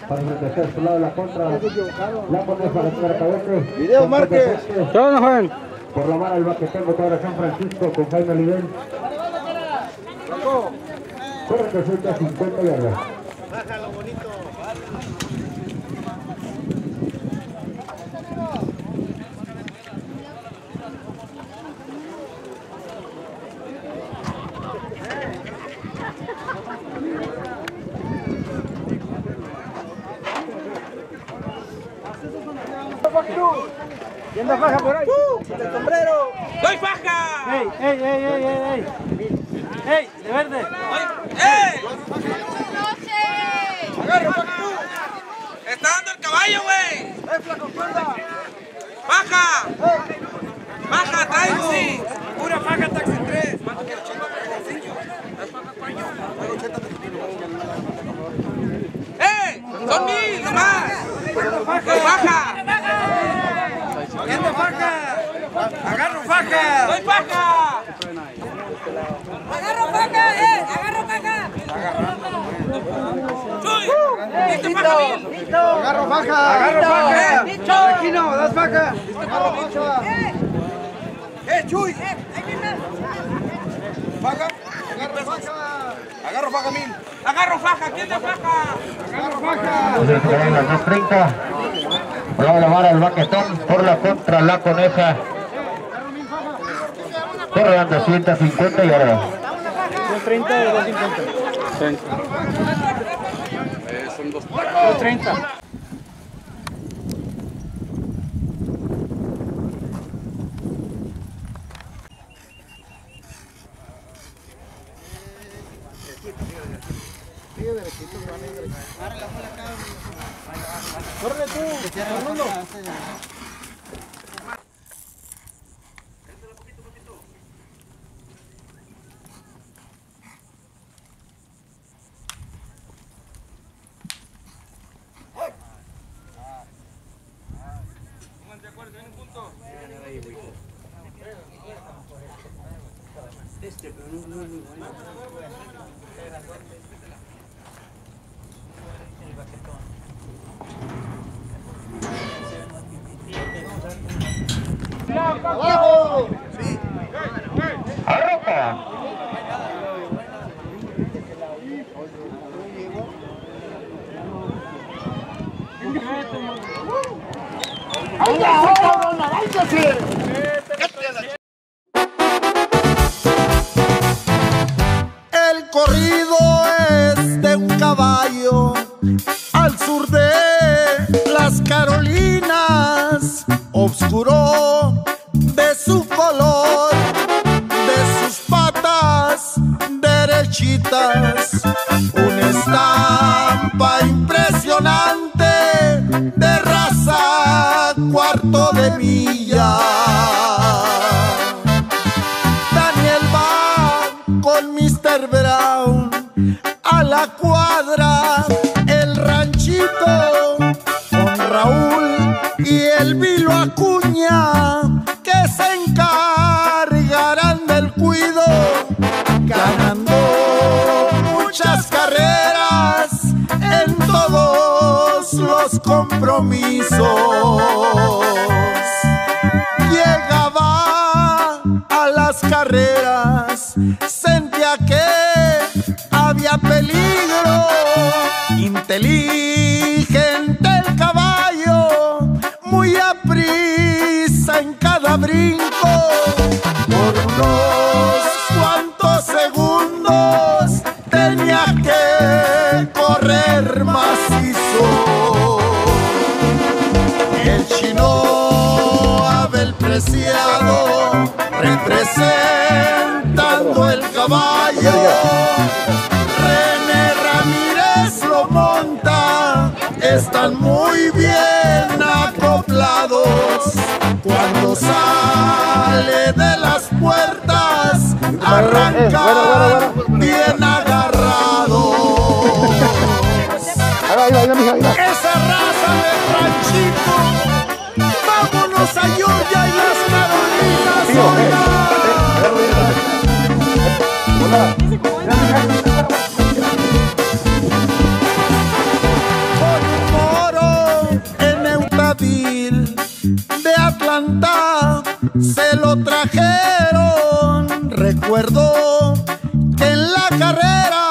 para proteger su lado de la contra. La pone para el cabeza. Video Márquez. ¿Qué onda, joven? Por la mano el baquetón de San Francisco con Jaime Oliver. Corre que suelta 50 yardas. Bájalo bonito. ¿Quién da faja por ahí? ¡El sombrero! ¡Doy faja! ¡Ey, ey, ey, ey, ey, ey! ¡Ey, de verde! ¡Ey! ¡Agarra, Paco! ¡Está dando el caballo, güey! Flaco, cuerda! ¡Baja! ¡Baja, taxi! ¡Pura faja, taxi 3! ¡Ey! ¡Son 1000 nomás! ¡Doy faja! ¿Quién da faja? ¡Agarro faja! ¡Doy faja! ¡Agarro faja! ¡Agarro faja! ¡Chuy! ¡Diste faja, Mil! ¡Agarro faja! ¡Agarro faja! ¡Aquino, das faja! ¡Agarro faja! ¡Chuy! ¡Faja! ¡Agarro faja! ¡Agarro faja, Mil! ¡Agarro faja! ¿Quién da faja? ¡Agarro faja! Entonces se ven las 2:30. Por la mano el baquetón. Por la contra la coneja. Corre dando 150 yardas. 230 o 250. Son 230. ¡Corre tú! ¡Fernando! ¡Abajo! ¡Arropa! El corrido es de un caballo al sur de las Carolinas, oscuro de su color, de sus patas derechitas, una estampa impresionante de raza cuarto de milla. Daniel va con Mr. Brown a la cuadra, el ranchito con Raúl y el Vilo Acuña, que se encargarán del cuido, ganando muchas carreras en todos los compromisos. Llegaba a las carreras, sentía que había peligro, inteligente el caballo, muy aprisa en cada brinco, por unos cuantos segundos tenía que correr macizo. El Chino Abel Preciado representando el caballo, René Ramírez lo monta, están muy bien acoplados. Cuando sale de las puertas arranca bien agarrados. Esa raza de ranchito, vámonos a Georgia y las Carolinas. Con se lo trajeron. Recuerdo que en la carrera